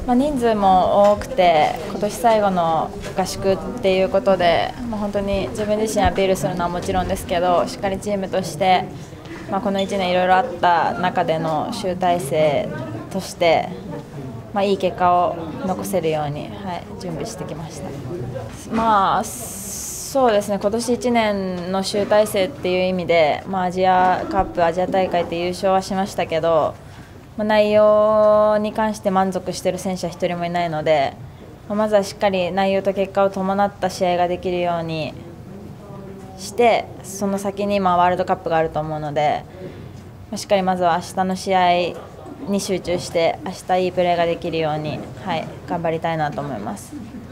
人数も多くて、今年最後の合宿っていうことで、本当に自分自身アピールするのはもちろんですけど、しっかりチームとして、この1年いろいろあった中での集大成として、いい結果を残せるように、準備してきました。そうですね、今年1年の集大成っていう意味で、アジアカップ、アジア大会で優勝はしましたけど、内容に関して満足している選手は1人もいないので、まずはしっかり内容と結果を伴った試合ができるようにして、その先にワールドカップがあると思うので、しっかりまずは明日の試合に集中して、明日いいプレーができるように、頑張りたいなと思います。